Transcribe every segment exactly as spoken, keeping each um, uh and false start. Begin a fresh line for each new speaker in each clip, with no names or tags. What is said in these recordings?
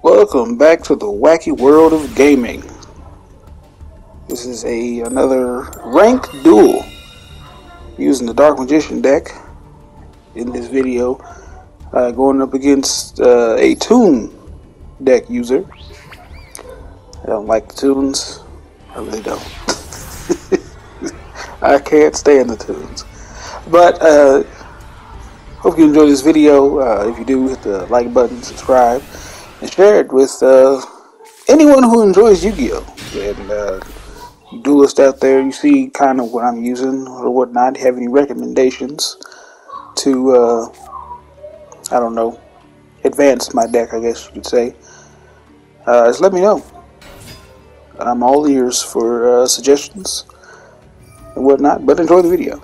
Welcome back to the wacky world of gaming. This is a another ranked duel using the Dark Magician deck. In this video, uh, going up against uh, a Toon deck user. I don't like the Toons. I really don't. I can't stand the Toons. But uh, hope you enjoy this video. Uh, if you do, hit the like button, subscribe, and share it with uh, anyone who enjoys Yu-Gi-Oh! And uh, duelists out there, you see kind of what I'm using or whatnot. Have any recommendations to, uh, I don't know, advance my deck, I guess you could say. Uh, just let me know. I'm all ears for uh, suggestions and whatnot, but enjoy the video.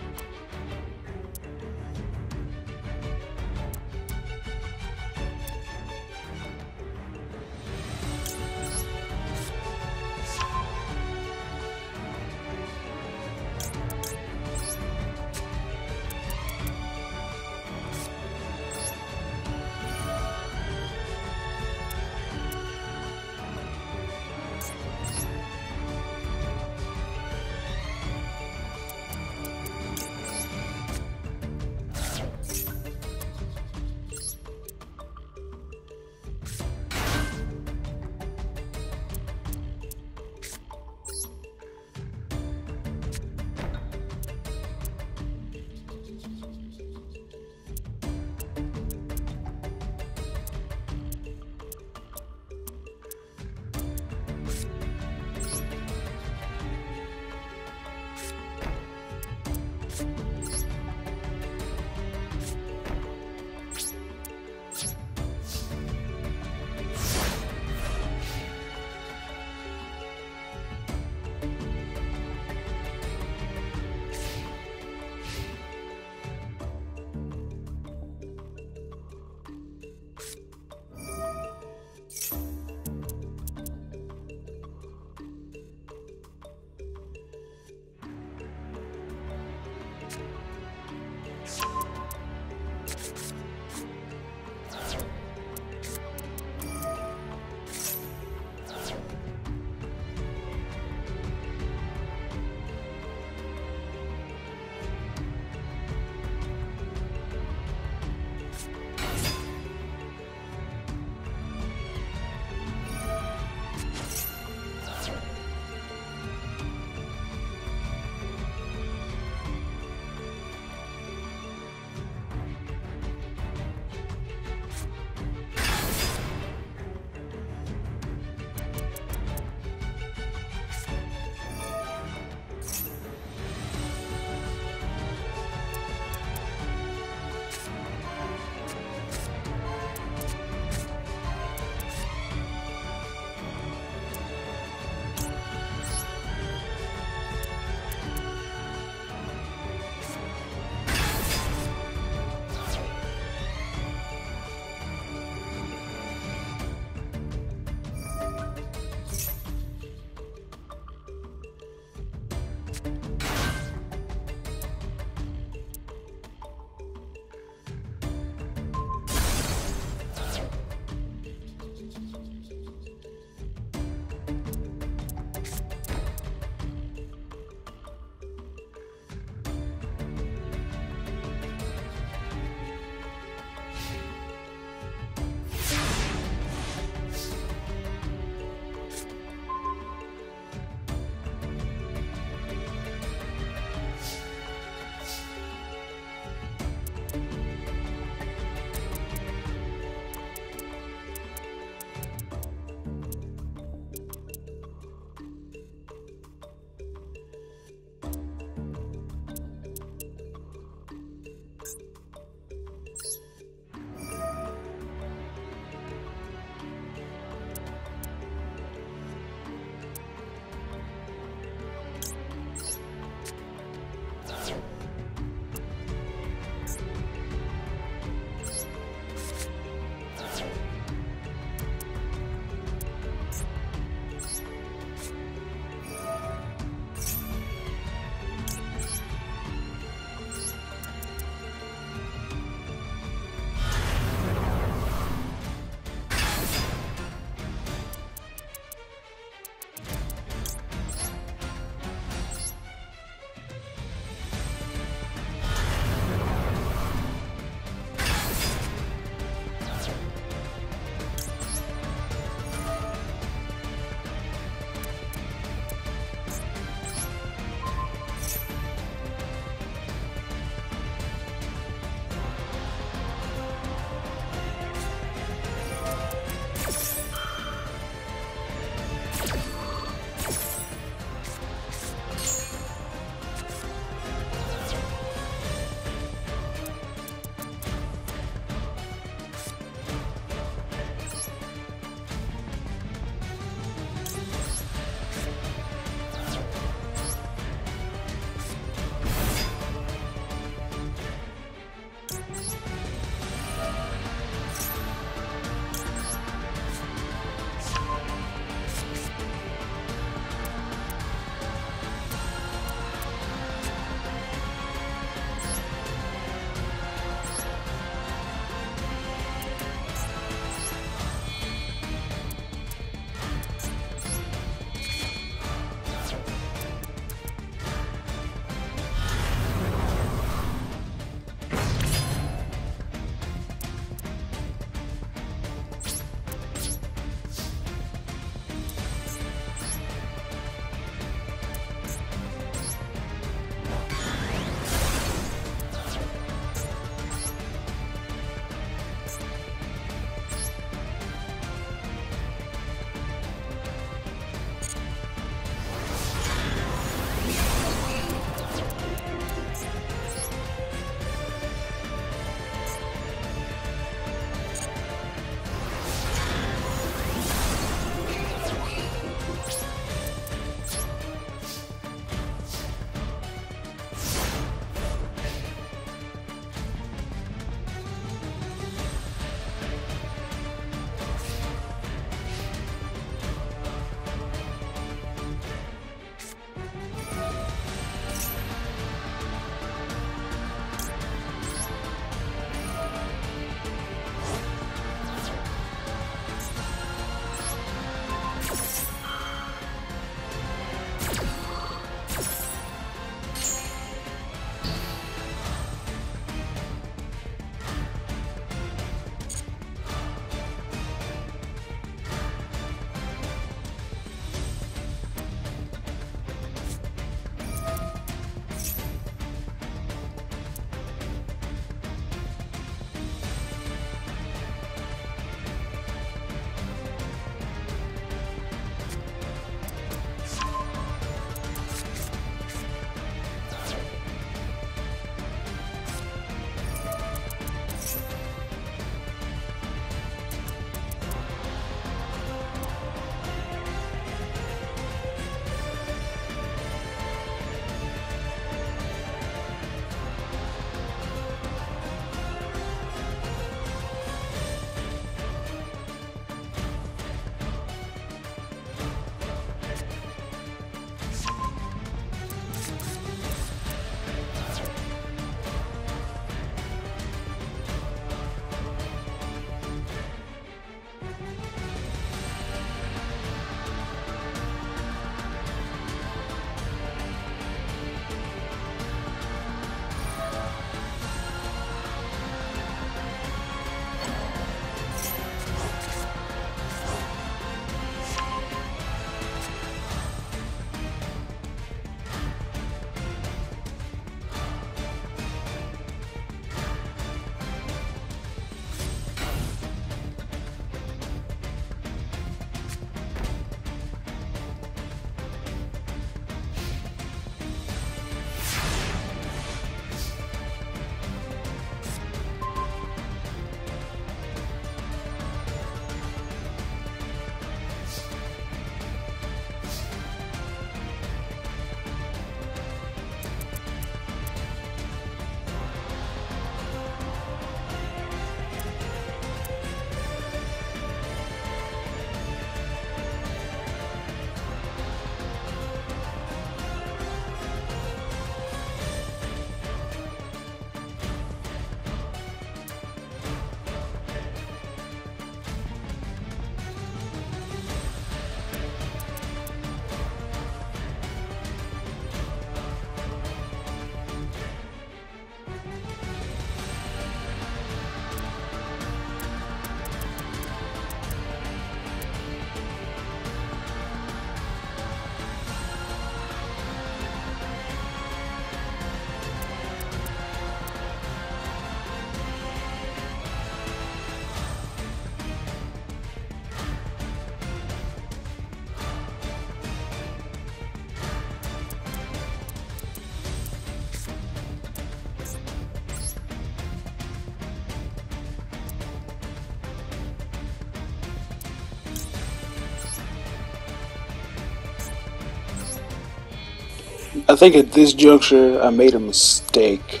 I think at this juncture I made a mistake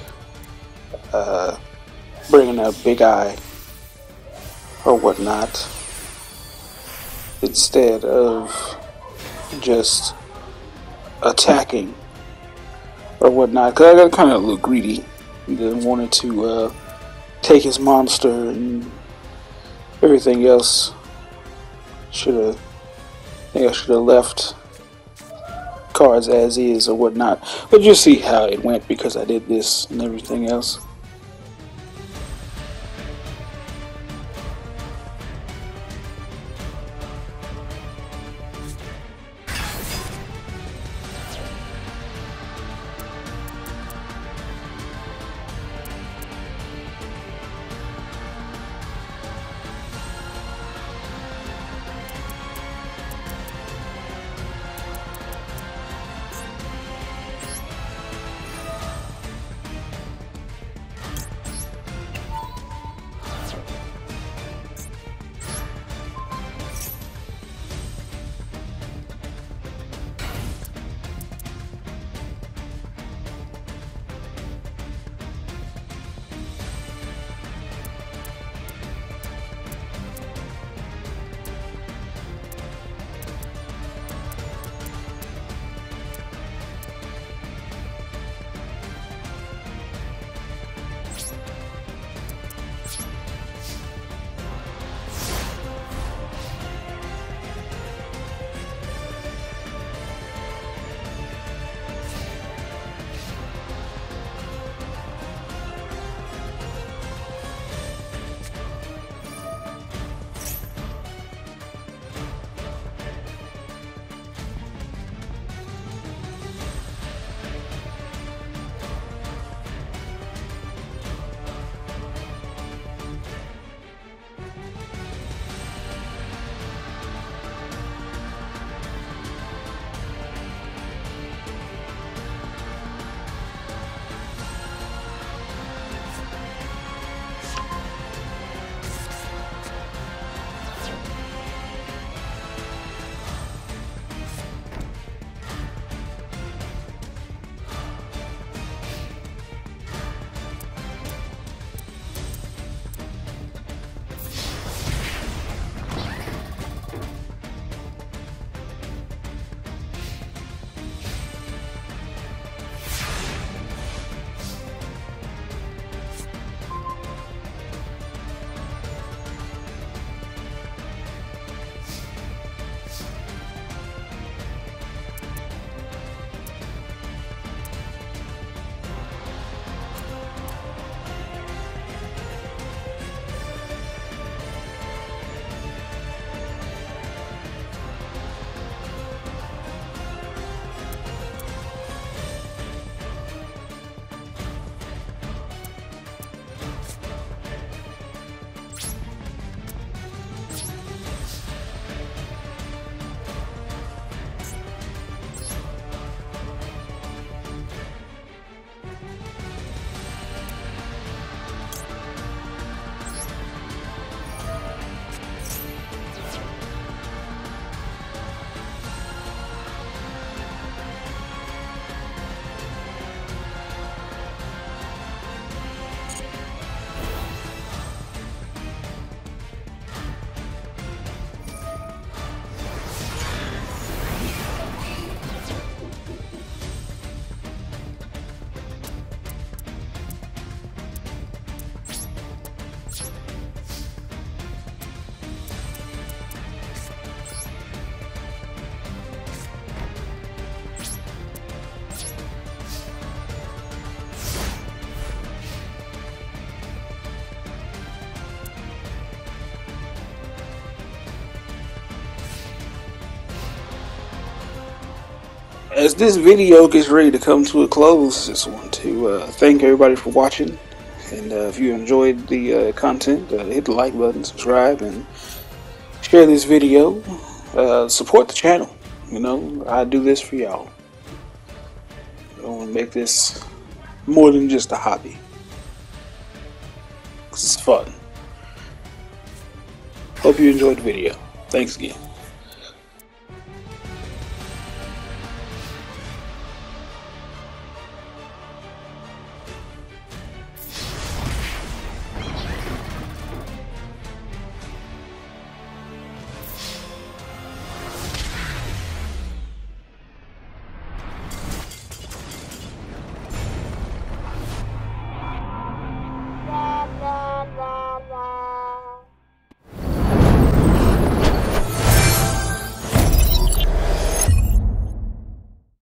uh, bringing up Big Eye or whatnot instead of just attacking or whatnot, because I got kind of a little greedy and wanted to uh, take his monster and everything else. Should have, I think I should have left cards as is or whatnot, but you'll see how it went because I did this and everything else. as this video gets ready to come to a close, just want to uh, thank everybody for watching. And uh, if you enjoyed the uh, content, uh, hit the like button, subscribe, and share this video. Uh, support the channel. You know, I do this for y'all. I want to make this more than just a hobby. It's fun. Hope you enjoyed the video. Thanks again.